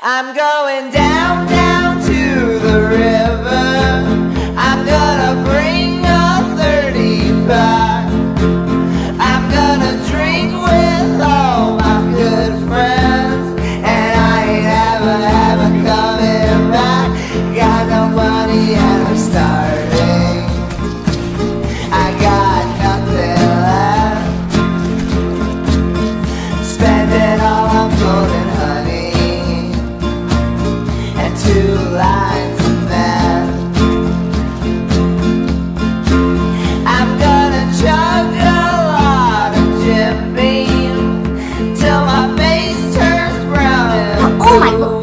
I'm going down, down to the river. I'm gonna bring a 30-pack. I'm gonna drink with all my good friends, and I ain't ever coming back. Got no money and I'm starving. I got nothing left. Spending all I'm golden honey and 2 lines of meth. I'm gonna chug a lot of Jim Beam till my face turns brown and blue. Oh my God.